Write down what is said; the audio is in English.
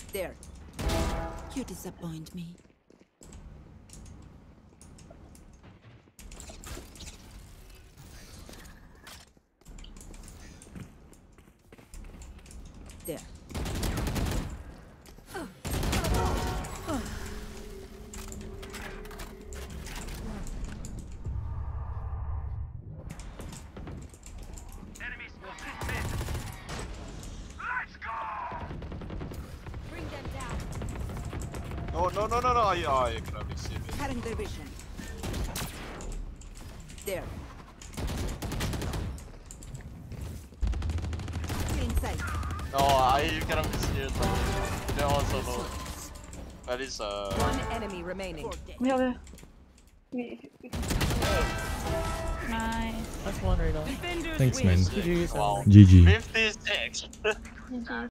There. You disappoint me. There. No. Ja, jag kan inte se det. Cutting their vision. There. Feeling sight. No, you cannot see it. They're also low. That is One enemy remaining. We have a... Nice. That's one right now. Thanks, man. wow. GG. 56. GG.